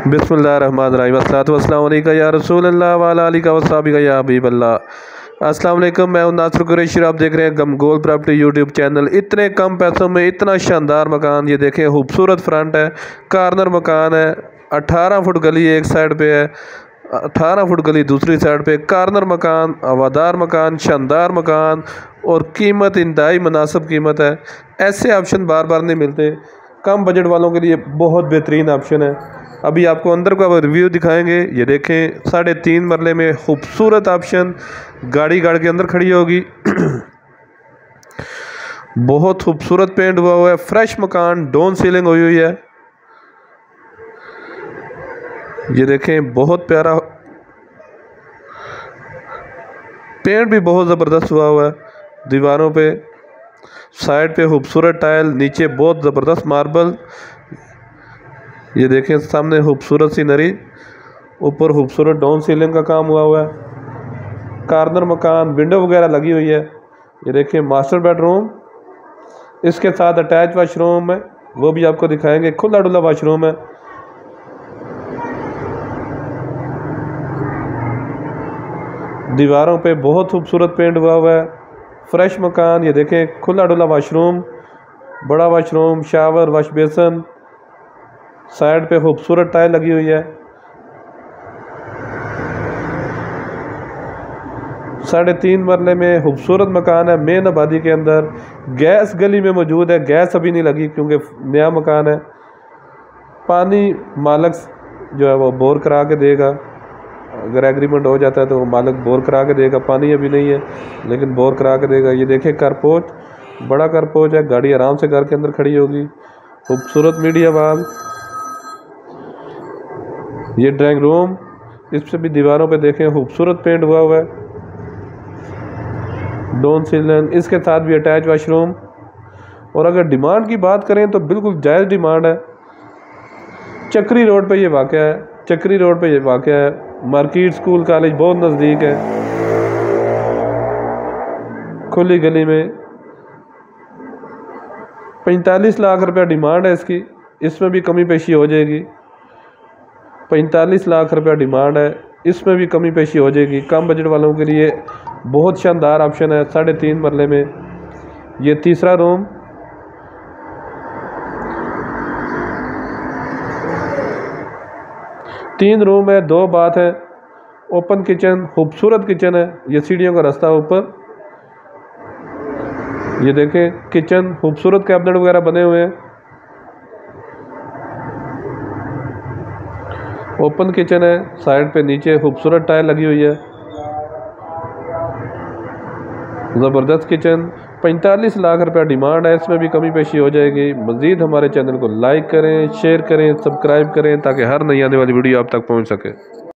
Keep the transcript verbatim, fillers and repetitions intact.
बिस्मिल्लाहिर्रहमानिर्रहीम अस्सलातु वस्सलामु अलैका या रसूलल्लाह व अला आलिका व सहाबिका या हबीबल्लाह। अस्सलाम वालेकुम, मैं हूं नासिर कुरैशी। आप देख रहे हैं गमगोल प्रॉपर्टी यूट्यूब चैनल। इतने कम पैसों में इतना शानदार मकान, ये देखें, खूबसूरत फ्रंट है, कॉर्नर मकान है, अठारह फुट गली एक साइड पे है, अठारह फुट गली दूसरी साइड पे, कॉर्नर मकान, हवादार मकान, शानदार मकान, और कीमत इंतहाई मुनासिब कीमत है। ऐसे ऑप्शन बार बार नहीं मिलते। कम बजट वालों के लिए बहुत बेहतरीन ऑप्शन है। अभी आपको अंदर का रिव्यू दिखाएंगे। ये देखें, साढ़े तीन मरले में खूबसूरत ऑप्शन, गाड़ी गाड़ के अंदर खड़ी होगी। बहुत खूबसूरत पेंट हुआ हुआ है, फ्रेश मकान, डाउन सीलिंग हुई हुई है। ये देखें, बहुत प्यारा पेंट भी बहुत ज़बरदस्त हुआ हुआ है। दीवारों पे, साइड पे खूबसूरत टाइल, नीचे बहुत ज़बरदस्त मार्बल। ये देखें, सामने खूबसूरत सीनरी, ऊपर खूबसूरत डाउन सीलिंग का काम हुआ हुआ है। कॉर्नर मकान, विंडो वगैरह लगी हुई है। ये देखें, मास्टर बेडरूम, इसके साथ अटैच वाशरूम है, वो भी आपको दिखाएंगे। खुला डुला वाशरूम है। दीवारों पे बहुत खूबसूरत पेंट हुआ हुआ है, फ्रेश मकान। ये देखें, खुला डुला वाशरूम, बड़ा washroom, shower, wash basin, side पे खूबसूरत टाइल लगी हुई है। साढ़े तीन मरले में खूबसूरत मकान है, मेन आबादी के अंदर। गैस गली में मौजूद है, गैस अभी नहीं लगी क्योंकि नया मकान है। पानी मालिक जो है वो बोर करा के देगा। अगर एग्रीमेंट हो जाता है तो वो मालिक बोर करा के देगा। पानी अभी नहीं है लेकिन बोर करा के देगा। ये देखें, कारपोच, बड़ा कारपोच है, गाड़ी आराम से घर के अंदर खड़ी होगी। खूबसूरत मीडिया वाल। ये ड्राइंग रूम, इस पे भी दीवारों पे देखें खूबसूरत पेंट हुआ हुआ है, डाउन सीलिंग, इसके साथ भी अटैच वाशरूम। और अगर डिमांड की बात करें तो बिल्कुल जायज़ डिमांड है। चक्री रोड पे ये वाक़या है, चक्री रोड पे ये वाक़या है। मार्केट, स्कूल, कॉलेज बहुत नज़दीक है, खुली गली में। पैंतालीस लाख रुपया डिमांड है इसकी, इसमें भी कमी पेशी हो जाएगी। पैंतालीस लाख रुपया डिमांड है, इसमें भी कमी पेशी हो जाएगी। कम बजट वालों के लिए बहुत शानदार ऑप्शन है। साढ़े तीन मरले में ये तीसरा रूम, तीन रूम है, दो बाथ है, ओपन किचन, खूबसूरत किचन है। ये सीढ़ियों का रास्ता ऊपर। ये देखें, किचन, खूबसूरत कैबिनेट वगैरह बने हुए हैं। ओपन किचन है, साइड पे नीचे खूबसूरत टाइल लगी हुई है। ज़बरदस्त किचन। पैंतालीस लाख रुपया डिमांड है, इसमें भी कमी पेशी हो जाएगी। मज़ीद हमारे चैनल को लाइक करें, शेयर करें, सब्सक्राइब करें ताकि हर नई आने वाली वीडियो आप तक पहुंच सके।